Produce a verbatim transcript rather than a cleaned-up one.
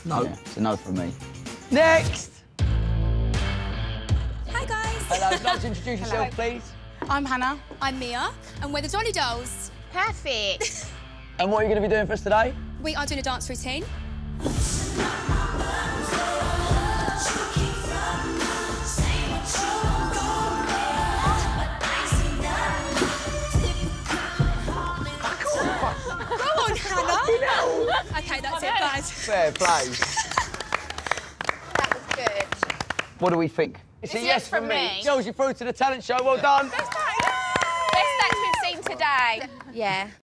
No. Yeah, it's a no from me. Next! Hi, guys. Hello, would you like to introduce Hello. yourself, please? I'm Hannah. I'm Mia, and we're the Dolly Dolls. Perfect. And what are you going to be doing for us today? We are doing a dance routine. Go on, Hannah. OK, that's it, guys. Fair play. That was good. What do we think? It's, It's a yes from me. Girls, you're through to the talent show. Well done. Best act we've seen today. Yeah.